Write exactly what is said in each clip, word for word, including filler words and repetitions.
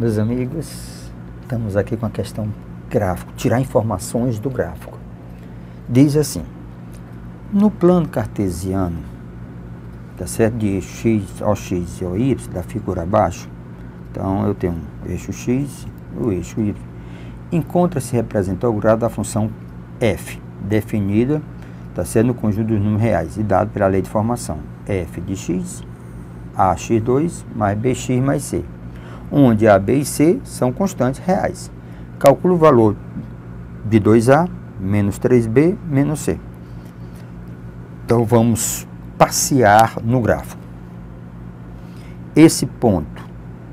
Meus amigos, estamos aqui com a questão gráfico, tirar informações do gráfico. Diz assim: no plano cartesiano, tá certo, de x ao x e ao y, da figura abaixo, então eu tenho um eixo x e o eixo y. Encontra-se representado o grau da função f, definida, tá certo, no conjunto dos números reais e dado pela lei de formação, f de x, a x dois mais bx mais c, onde a, b e c são constantes reais. Calcula o valor de dois a menos três b menos c. Então vamos passear no gráfico. Esse ponto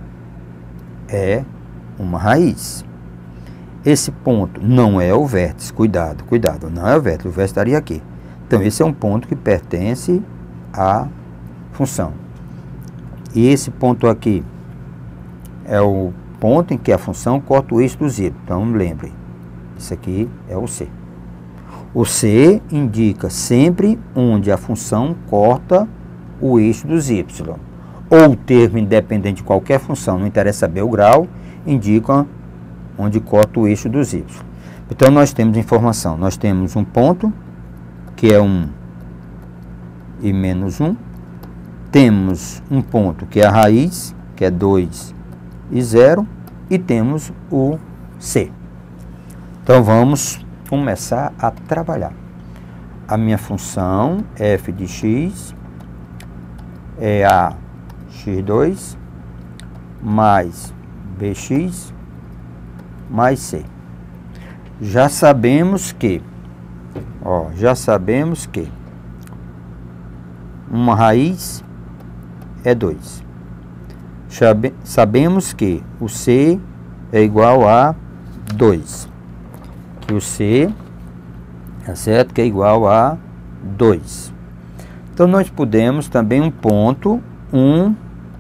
é uma raiz. Esse ponto não é o vértice, cuidado, cuidado, não é o vértice, o vértice estaria aqui. Então esse é um ponto que pertence à função. E esse ponto aqui é o ponto em que a função corta o eixo do z. Então lembre, isso aqui é o c. O c indica sempre onde a função corta o eixo dos y. Ou o termo independente de qualquer função, não interessa saber o grau, indica onde corta o eixo dos y. Então nós temos informação, nós temos um ponto que é um e menos um, temos um ponto que é a raiz, que é dois e zero, e temos o c. Então vamos começar a trabalhar. A minha função f de x é a x dois mais bx mais c. Já sabemos que, ó, já sabemos que uma raiz é dois. Sabe, sabemos que o c é igual a dois. Que o c, é certo, que é igual a dois. Então nós podemos também um ponto um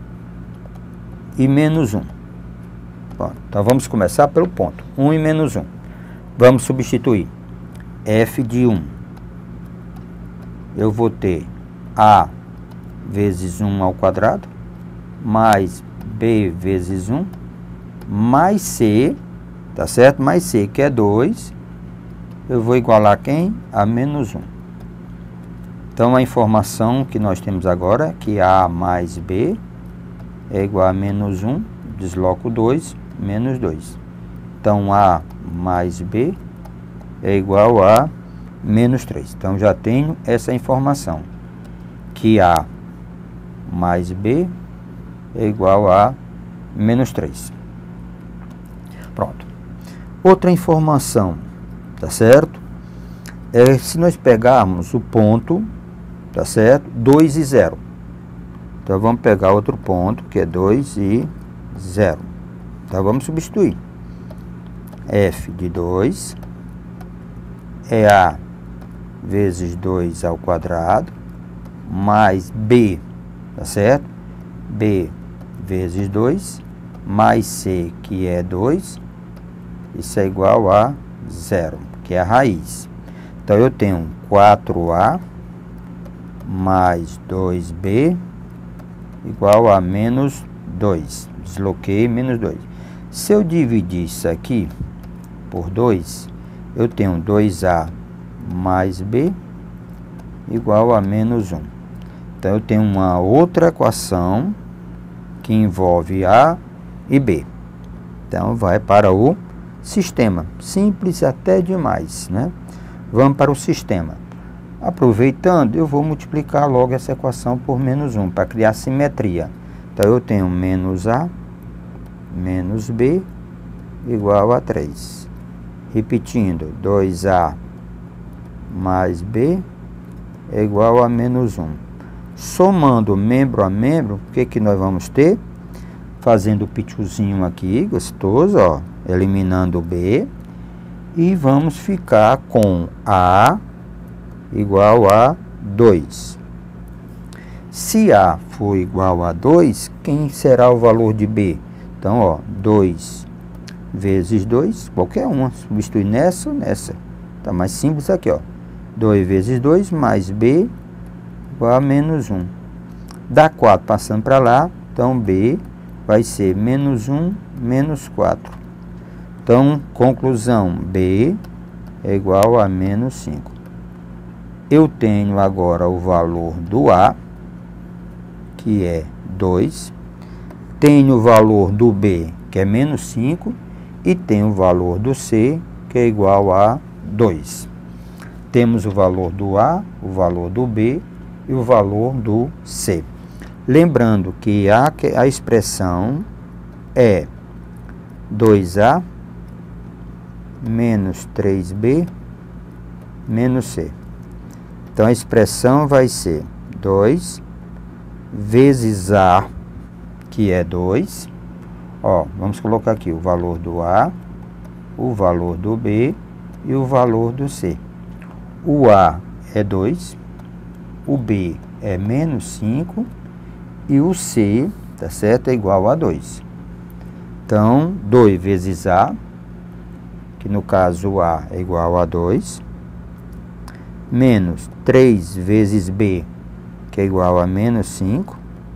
e menos um. Bom, então vamos começar pelo ponto um e menos um. Vamos substituir f de um. Eu vou ter a vezes um ao quadrado, mais b vezes um, mais c, tá certo? Mais c, que é dois, eu vou igualar quem? A menos um. Então, a informação que nós temos agora é que a mais b é igual a menos um, desloco dois, menos dois. Então, a mais b é igual a menos três. Então, já tenho essa informação, que a mais b é igual a menos três. Pronto. Outra informação, tá certo? É se nós pegarmos o ponto, tá certo? dois e zero. Então vamos pegar outro ponto, que é dois e zero. Então vamos substituir. F de dois é a vezes dois ao quadrado, mais b, tá certo? B vezes dois, mais c, que é dois, isso é igual a zero, que é a raiz. Então, eu tenho quatro a mais dois b igual a menos dois. Desloquei menos dois. Se eu dividir isso aqui por dois, eu tenho dois a mais b igual a menos um. Então, eu tenho uma outra equação que envolve a e b. Então, vai para o sistema. Simples até demais, né? Vamos para o sistema. Aproveitando, eu vou multiplicar logo essa equação por menos um, para criar simetria. Então, eu tenho menos a menos b igual a três. Repetindo, dois a mais b é igual a menos um. Somando membro a membro, o que que nós vamos ter? Fazendo o pituzinho aqui, gostoso, ó, eliminando o b, e vamos ficar com a igual a dois. Se a for igual a dois, quem será o valor de b? Então, ó, dois vezes dois, qualquer uma, substitui nessa ou nessa. Tá mais simples aqui, ó. dois vezes dois mais b igual a menos um. Dá quatro passando para lá, então b vai ser menos um, menos quatro. Então, conclusão, B é igual a menos cinco. Eu tenho agora o valor do A, que é dois. Tenho o valor do B, que é menos cinco. E tenho o valor do C, que é igual a dois. Temos o valor do A, o valor do B e o valor do C. Lembrando que a, a expressão é dois A menos três B menos C. Então, a expressão vai ser dois vezes A, que é dois. Ó, vamos colocar aqui o valor do A, o valor do B e o valor do C. O A é dois, o B é menos cinco e o C, tá certo, é igual a dois. Então, dois vezes A, que no caso o A é igual a dois, menos três vezes B, que é igual a menos cinco,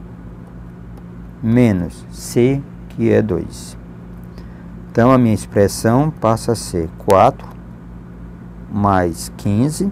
menos C, que é dois. Então, a minha expressão passa a ser quatro mais quinze.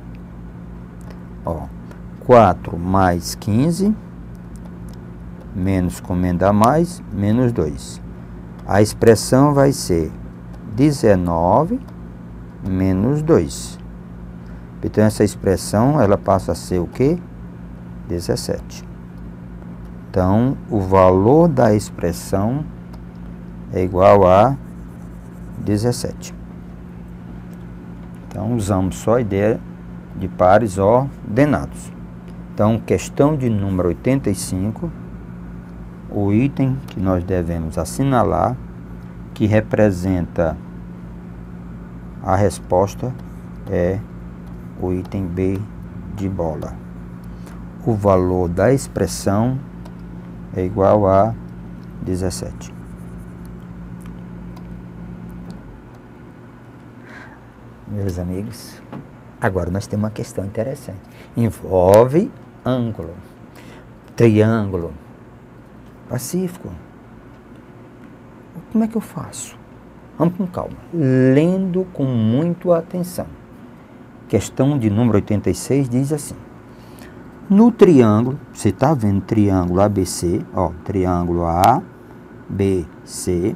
Ó, quatro mais quinze, menos comendo a mais, menos dois. A expressão vai ser dezenove menos dois. Então, essa expressão, ela passa a ser o quê? dezessete. Então, o valor da expressão é igual a dezessete. Então, usamos só a ideia de pares ordenados. Então, questão de número oitenta e cinco, o item que nós devemos assinalar, que representa a resposta, é o item B de bola. O valor da expressão é igual a dezessete. Meus amigos, agora nós temos uma questão interessante. Envolve ângulo, triângulo, pacífico. Como é que eu faço? Vamos com calma, lendo com muita atenção. Questão de número oitenta e seis diz assim: no triângulo, você está vendo triângulo A B C, ó, triângulo A, B, C.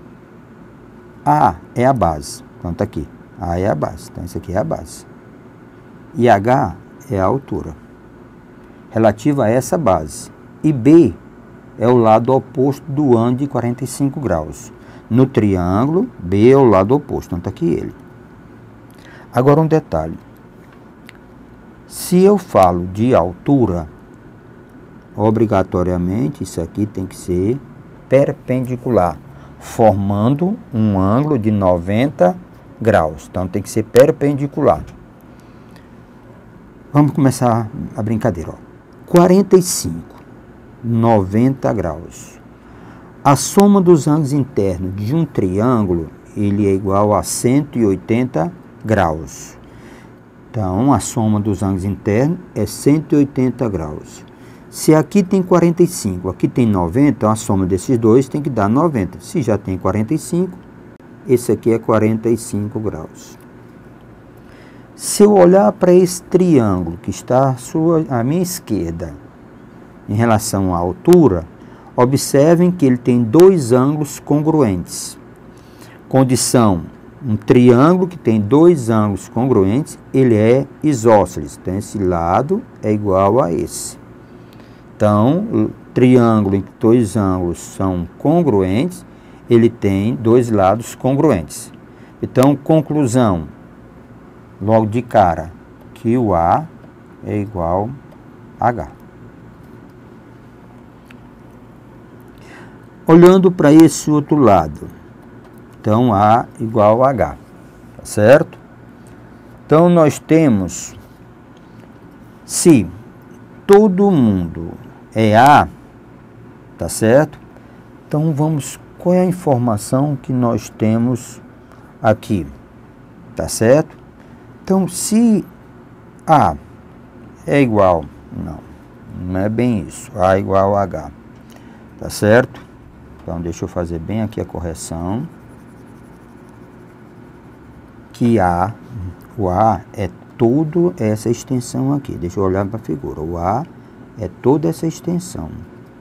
A é a base, então está aqui. A é a base, então isso aqui é a base. E H é a altura relativa a essa base. E B é o lado oposto do ângulo de quarenta e cinco graus. No triângulo, B é o lado oposto, então está aqui ele. Agora um detalhe. Se eu falo de altura, obrigatoriamente isso aqui tem que ser perpendicular, formando um ângulo de noventa graus. Então tem que ser perpendicular. Vamos começar a brincadeira. Ó. quarenta e cinco, noventa graus. A soma dos ângulos internos de um triângulo, ele é igual a cento e oitenta graus. Então, a soma dos ângulos internos é cento e oitenta graus. Se aqui tem quarenta e cinco, aqui tem noventa, então a soma desses dois tem que dar noventa. Se já tem quarenta e cinco, esse aqui é quarenta e cinco graus. Se eu olhar para esse triângulo que está à, sua, à minha esquerda, em relação à altura, observem que ele tem dois ângulos congruentes. Condição: um triângulo que tem dois ângulos congruentes, ele é isósceles. Então, esse lado é igual a esse. Então, o triângulo em que dois ângulos são congruentes, ele tem dois lados congruentes. Então, conclusão, logo de cara, que o A é igual a H. Olhando para esse outro lado, então A igual a H, tá certo? Então, nós temos, se todo mundo é A, tá certo? Então, vamos, qual é a informação que nós temos aqui, tá certo? Então, se A é igual, não, não é bem isso, A igual a H, tá certo? Então, deixa eu fazer bem aqui a correção. Que A, o A é toda essa extensão aqui. Deixa eu olhar para a figura. O A é toda essa extensão.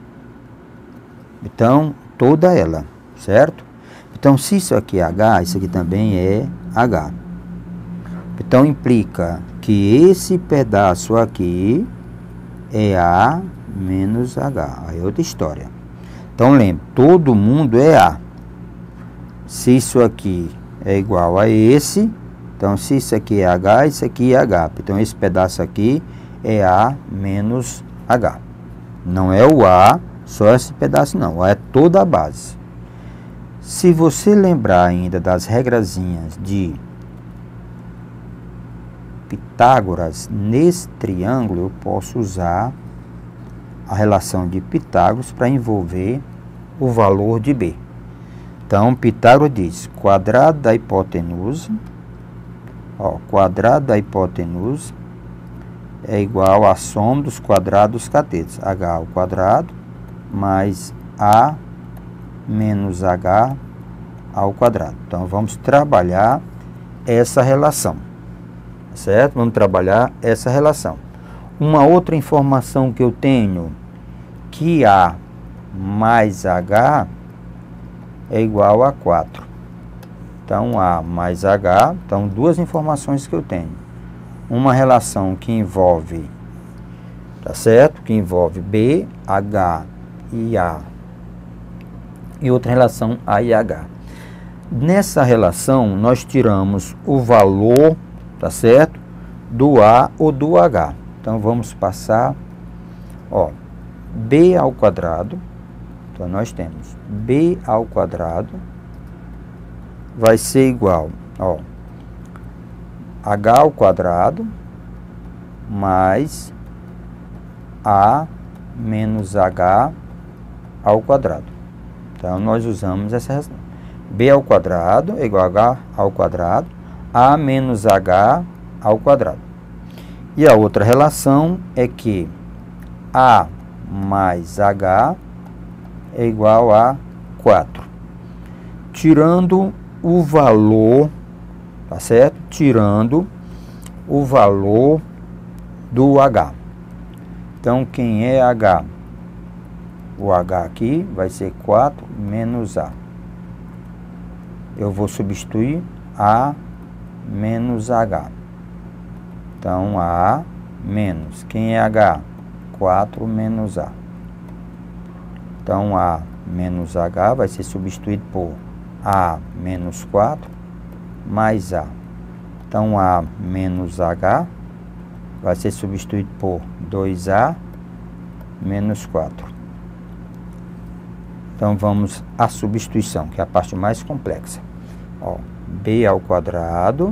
Então, toda ela, certo? Então, se isso aqui é H, isso aqui também é H. Então, implica que esse pedaço aqui é A menos H. Aí é outra história. Então, lembre, todo mundo é A. Se isso aqui é igual a esse, então, se isso aqui é H, isso aqui é H. Então, esse pedaço aqui é A menos H. Não é o A, só esse pedaço não. A é toda a base. Se você lembrar ainda das regrazinhas de Pitágoras, nesse triângulo eu posso usar a relação de Pitágoras para envolver o valor de B. Então, Pitágoras diz, quadrado da hipotenusa, ó, quadrado da hipotenusa é igual à soma dos quadrados dos catetos. H ao quadrado mais A menos H ao quadrado. Então, vamos trabalhar essa relação, certo? Vamos trabalhar essa relação. Uma outra informação que eu tenho, que A mais H é igual a quatro. Então, A mais H, então, duas informações que eu tenho. Uma relação que envolve, tá certo? Que envolve B, H e A. E outra relação A e H. Nessa relação, nós tiramos o valor, tá certo? Do A ou do H. Então, vamos passar, ó, B ao quadrado. Então, nós temos B ao quadrado vai ser igual, ó, H ao quadrado mais A menos H ao quadrado. Então, nós usamos essa relação. B ao quadrado é igual a H ao quadrado, A menos H ao quadrado. E a outra relação é que A mais H é igual a quatro. Tirando o valor, tá certo? Tirando o valor do H. Então, quem é H? O H aqui vai ser quatro menos A. Eu vou substituir A menos H. Então, A menos, quem é H? quatro menos A. Então, A menos H vai ser substituído por A menos quatro mais A. Então, A menos H vai ser substituído por dois A menos quatro. Então, vamos à substituição, que é a parte mais complexa. Ó, B ao quadrado,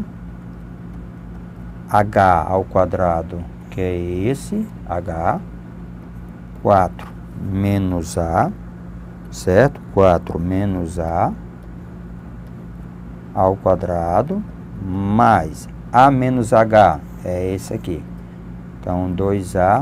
H ao quadrado, que é esse, H, quatro menos A, certo? quatro menos A ao quadrado, mais A menos H, é esse aqui. Então, dois A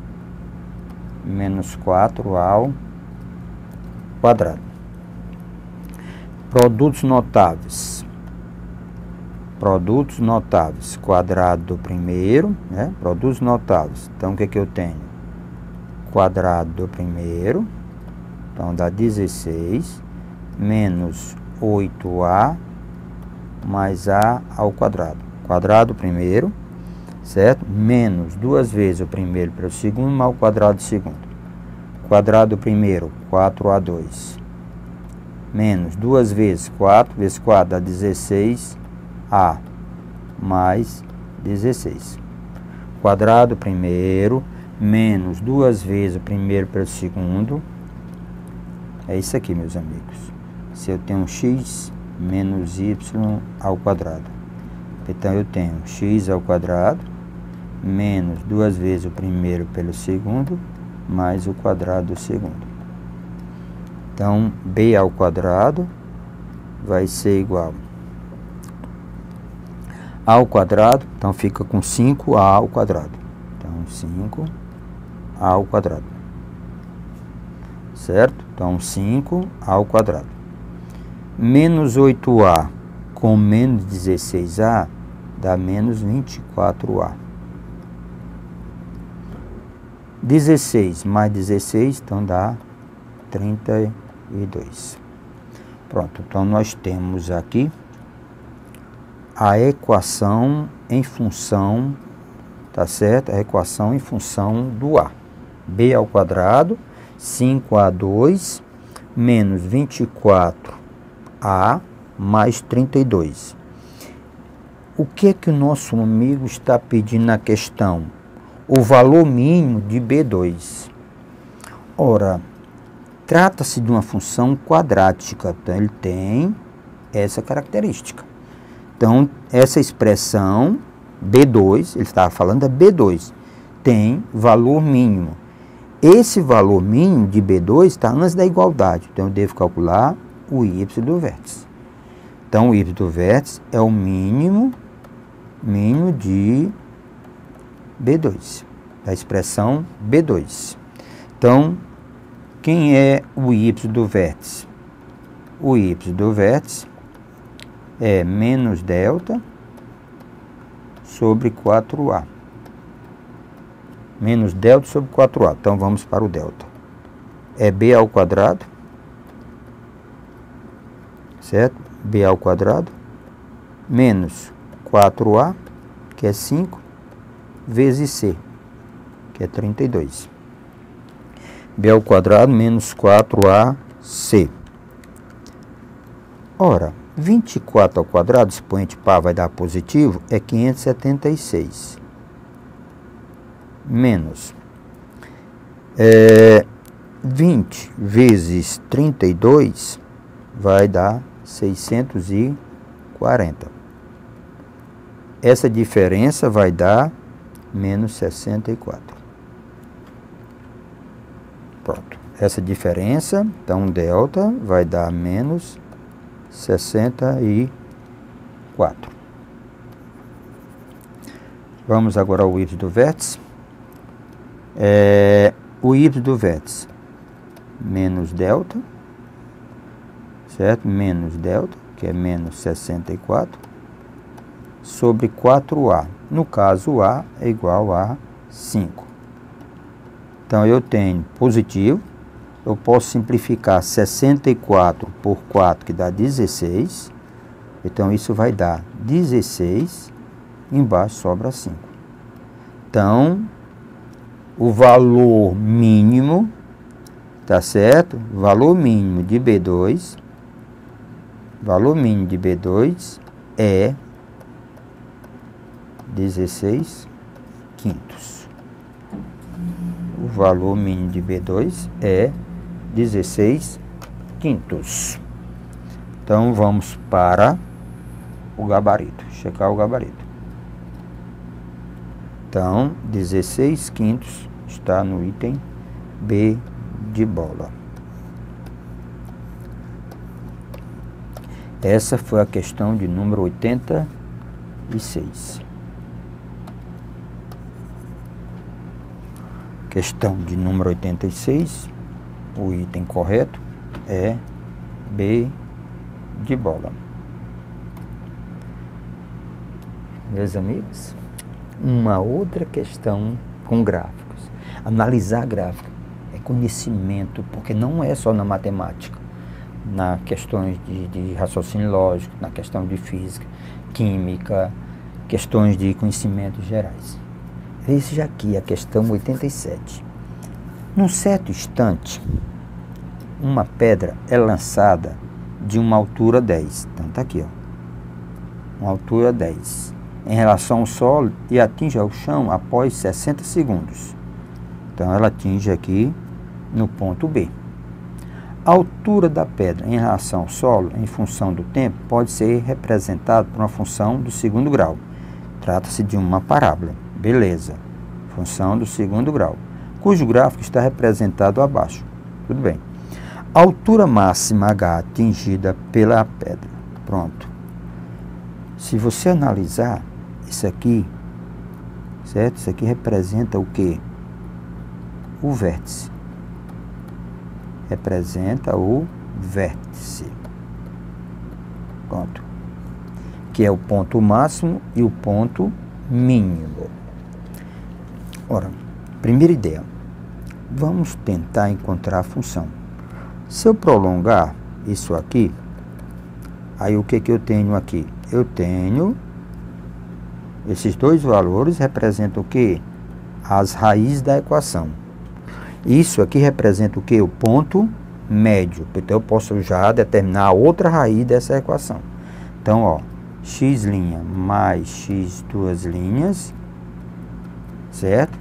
menos quatro ao quadrado. Produtos notáveis. Produtos notáveis. Quadrado do primeiro, né? Produtos notáveis. Então, o que que eu tenho? Quadrado do primeiro. Então, dá dezesseis. Menos oito A mais A ao quadrado. Quadrado do primeiro, certo? Menos duas vezes o primeiro para o segundo, mais o quadrado do segundo. Quadrado do primeiro, quatro A dois. Menos duas vezes quatro, vezes quatro dá dezesseis A mais dezesseis. Quadrado primeiro, menos duas vezes o primeiro pelo segundo. É isso aqui, meus amigos. Se eu tenho x menos y ao quadrado. Então, eu tenho x ao quadrado menos duas vezes o primeiro pelo segundo, mais o quadrado do segundo. Então, b ao quadrado vai ser igual a ao quadrado, então fica com cinco a ao quadrado. Então, cinco a ao quadrado. certo? Então, cinco a ao quadrado. Menos oito a com menos dezesseis a dá menos vinte e quatro a. dezesseis mais dezesseis, então dá trinta e dois. Pronto, então nós temos aqui a equação em função, tá certo? A equação em função do A. B ao quadrado, cinco a dois, menos vinte e quatro a, mais trinta e dois. O que é que o nosso amigo está pedindo na questão? O valor mínimo de B dois. Ora, trata-se de uma função quadrática, então ele tem essa característica. Então, essa expressão B dois, ele estava falando da B dois, tem valor mínimo. Esse valor mínimo de B dois está antes da igualdade, então eu devo calcular o y do vértice. Então, o y do vértice é o mínimo, mínimo de B dois, da expressão B dois. Então, quem é o y do vértice? O y do vértice é menos delta sobre quatro a. Menos delta sobre quatro a. Então, vamos para o delta. É b ao quadrado, certo? B ao quadrado, menos quatro a, que é cinco, vezes c, que é trinta e dois. B ao quadrado menos quatro a c. Ora, vinte e quatro ao quadrado, expoente par vai dar positivo, é quinhentos e setenta e seis. Menos é, vinte vezes trinta e dois vai dar seiscentos e quarenta. Essa diferença vai dar menos sessenta e quatro. Pronto. Essa diferença, então, delta vai dar menos sessenta e quatro. Vamos agora ao y do vértice. É, o y do vértice, menos delta, certo? Menos delta, que é menos sessenta e quatro, sobre quatro a. No caso, A é igual a cinco. Então, eu tenho positivo. Eu posso simplificar sessenta e quatro por quatro, que dá dezesseis. Então, isso vai dar dezesseis. Embaixo sobra cinco. Então, o valor mínimo, tá certo? Valor mínimo de B dois, valor mínimo de B dois é dezesseis quintos. O valor mínimo de B dois é dezesseis quintos. Então, vamos para o gabarito, checar o gabarito. Então, dezesseis quintos está no item B de bola. Essa foi a questão de número oitenta e seis. Questão de número oitenta e seis, o item correto é B de bola. Meus amigos, uma outra questão com gráficos. Analisar gráfico é conhecimento, porque não é só na matemática, na questões de, de raciocínio lógico, na questão de física, química, questões de conhecimentos gerais. Veja aqui a questão oitenta e sete. Num certo instante, uma pedra é lançada de uma altura dez. Então, está aqui, ó. Uma altura dez. Em relação ao solo e atinge ao chão após sessenta segundos. Então, ela atinge aqui no ponto B. A altura da pedra em relação ao solo, em função do tempo, pode ser representada por uma função do segundo grau. Trata-se de uma parábola. Beleza. Função do segundo grau, cujo gráfico está representado abaixo. Tudo bem. A altura máxima H atingida pela pedra. Pronto. Se você analisar isso aqui, certo? Isso aqui representa o quê? O vértice. representa o vértice. Pronto. Que é o ponto máximo e o ponto mínimo. Ora, primeira ideia. Vamos tentar encontrar a função. Se eu prolongar isso aqui, aí o que que eu tenho aqui? Eu tenho esses dois valores representam o quê? As raízes da equação. Isso aqui representa o quê? O ponto médio. Então eu posso já determinar a outra raiz dessa equação. Então, ó, x' mais x duas linhas, certo?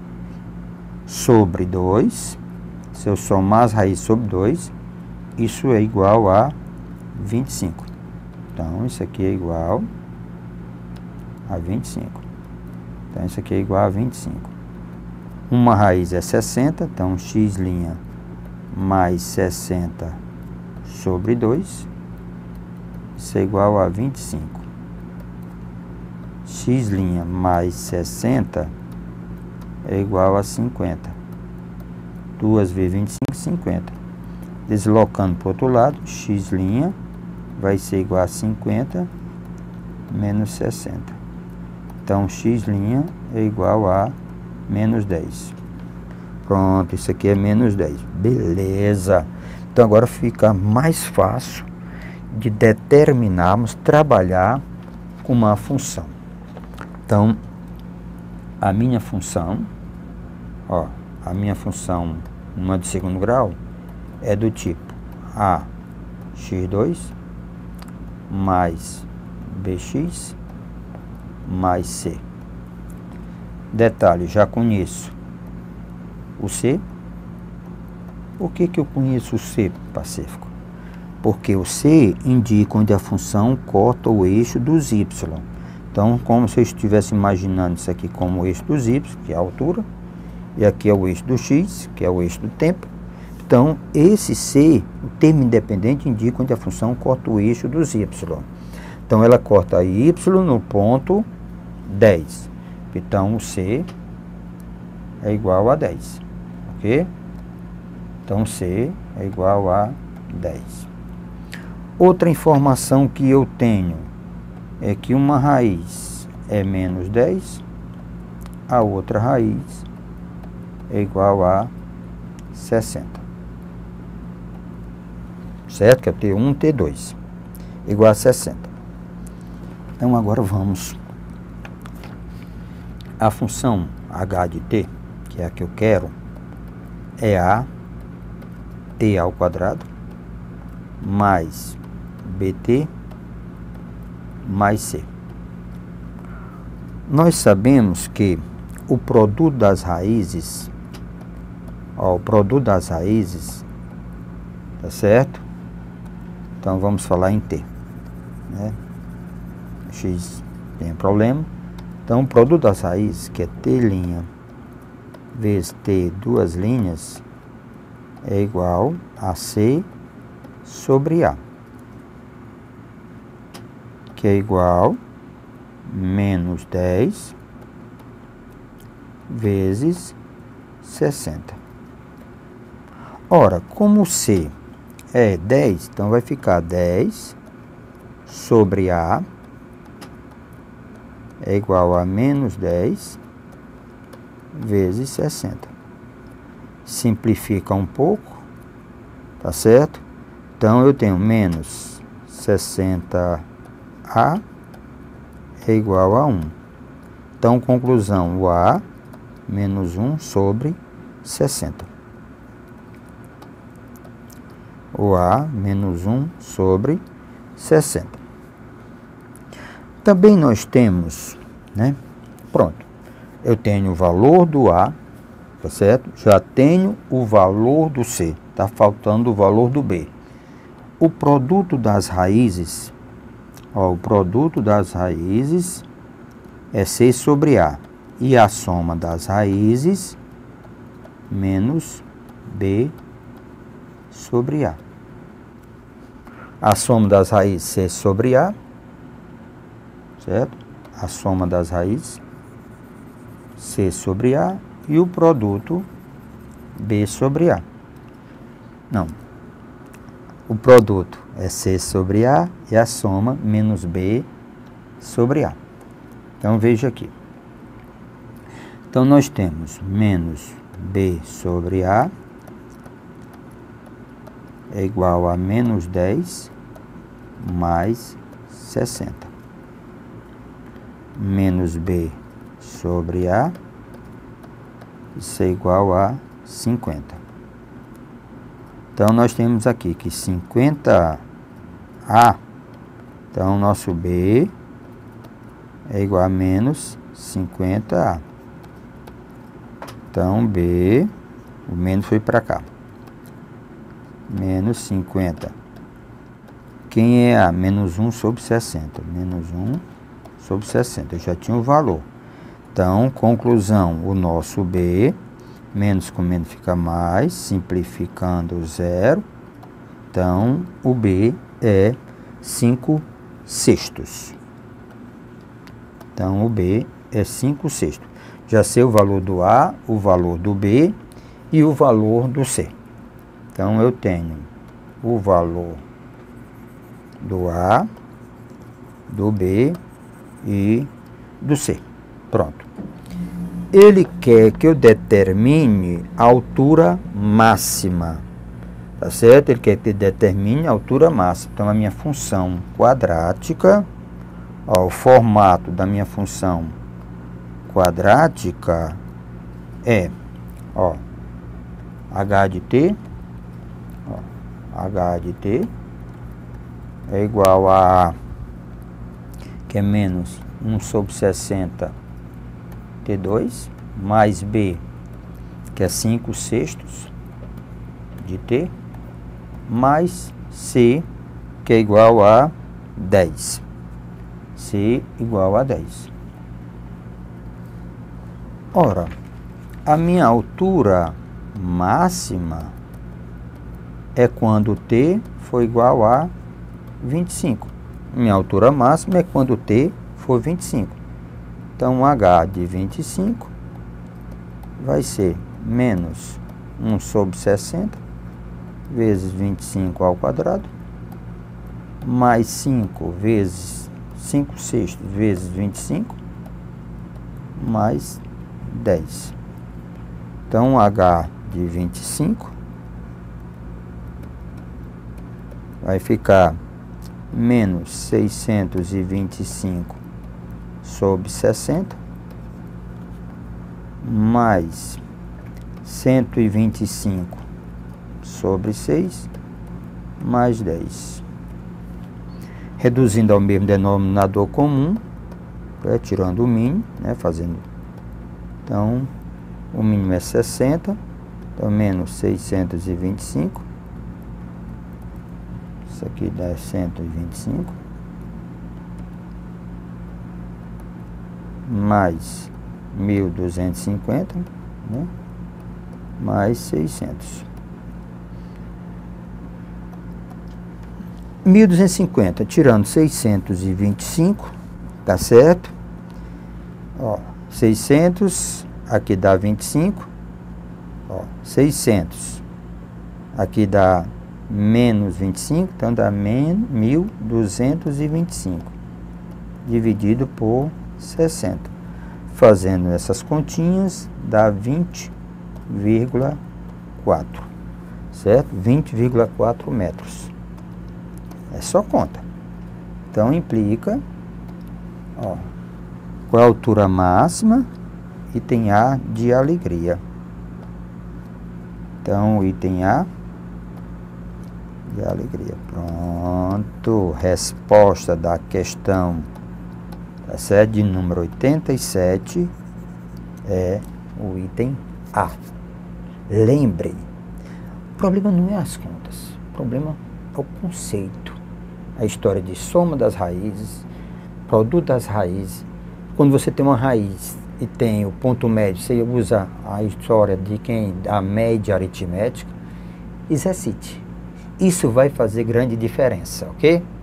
Sobre dois. Se eu somar as raízes sobre dois, isso é igual a vinte e cinco. Então, isso aqui é igual a vinte e cinco. Então, isso aqui é igual a vinte e cinco. Uma raiz é sessenta, então x' mais sessenta sobre dois, isso é igual a vinte e cinco. X' mais sessenta é igual a cinquenta. duas vezes vinte e cinco, cinquenta. Deslocando para o outro lado, x' vai ser igual a cinquenta menos sessenta. Então, x' é igual a menos dez. Pronto, isso aqui é menos dez. Beleza. Então, agora fica mais fácil de determinarmos, trabalhar com uma função. Então, a minha função, ó, a minha função, uma de segundo grau, é do tipo a x dois mais bx mais c. Detalhe, já conheço o c. Por que que eu conheço o c, Pacífico? Porque o c indica onde a função corta o eixo dos y. Então, como se eu estivesse imaginando isso aqui como o eixo dos y, que é a altura, e aqui é o eixo do x, que é o eixo do tempo. Então, esse c, o termo independente, indica onde a função corta o eixo dos y. Então, ela corta y no ponto dez. Então, o c é igual a dez. Ok? Então, c é igual a dez. Outra informação que eu tenho é que uma raiz é menos dez, a outra raiz é igual a sessenta. Certo? Que é T um, T dois. Igual a sessenta. Então, agora vamos. A função h de t, que é a que eu quero, é a t ao quadrado mais bt mais c. Nós sabemos que o produto das raízes, ó, o produto das raízes, tá certo? Então, vamos falar em t, né? X tem problema. Então, o produto das raízes, que é t' vezes t duas linhas, é igual a c sobre a, que é igual a menos dez vezes sessenta. Ora, como c é dez, então vai ficar dez sobre a é igual a menos dez vezes sessenta. Simplifica um pouco, tá certo? Então, eu tenho menos sessenta a é igual a um. Então, conclusão, o a menos um sobre sessenta. O a menos um sobre sessenta. Também nós temos, né? Pronto. Eu tenho o valor do A, tá certo? Já tenho o valor do C. Tá faltando o valor do B. O produto das raízes, ó, o produto das raízes é C sobre A. E a soma das raízes menos B sobre A. A soma das raízes C sobre A, certo? A soma das raízes C sobre A e o produto B sobre A. Não. O produto é C sobre A e a soma menos B sobre A. Então, veja aqui. Então, nós temos menos B sobre A é igual a menos dez mais sessenta. Menos B sobre A, isso é igual a cinquenta. Então, nós temos aqui que cinquenta A, então, nosso B é igual a menos cinquenta A. Então, B, o menos foi para cá. Menos cinquenta. Quem é A? Menos um sobre sessenta. Menos um sobre sessenta. Eu já tinha o valor. Então, conclusão, o nosso B, menos com menos fica mais, simplificando zero. Então, o B é cinco sextos. Então, o B é cinco sextos. Já sei o valor do A, o valor do B e o valor do C. Então, eu tenho o valor do A, do B e do C. Pronto. Ele quer que eu determine a altura máxima. Tá certo? Ele quer que eu determine a altura máxima. Então, a minha função quadrática, ó, o formato da minha função quadrática é, ó, h de t, ó, h de t é igual a A, que é menos um sobre sessenta T dois, mais B, que é cinco sextos de T, mais C, que é igual a dez. C igual a dez. Ora, a minha altura máxima é quando T for igual a vinte e cinco. Minha altura máxima é quando T for vinte e cinco. Então, H de vinte e cinco vai ser menos um sobre sessenta vezes vinte e cinco ao quadrado, mais cinco vezes cinco sextos vezes vinte e cinco, mais dez. Então, H de vinte e cinco vai ficar menos seiscentos e vinte e cinco sobre sessenta, mais cento e vinte e cinco sobre seis, mais dez. Reduzindo ao mesmo denominador comum, é, tirando o mínimo, né, fazendo. Então, o mínimo é sessenta, então menos seiscentos e vinte e cinco. Isso aqui dá cento e vinte e cinco. Mais mil duzentos e cinquenta, né? Mais seiscentos. mil duzentos e cinquenta, tirando seiscentos e vinte e cinco, tá certo? Ó, seiscentos, aqui dá vinte e cinco. Ó, seiscentos, aqui dá menos vinte e cinco, então dá menos mil duzentos e vinte e cinco, dividido por sessenta. Fazendo essas continhas, dá vinte vírgula quatro, certo? vinte vírgula quatro metros. É só conta. Então, implica, ó, qual é a altura máxima? Item A de alegria. Então, item A de alegria. Pronto. Resposta da questão, tá certo? De número oitenta e sete é o item A. Lembre, o problema não é as contas, o problema é o conceito. A história de soma das raízes, produto das raízes. Quando você tem uma raiz e tem o ponto médio, você usa a história de quem? A média aritmética. Exercite. Isso vai fazer grande diferença, ok?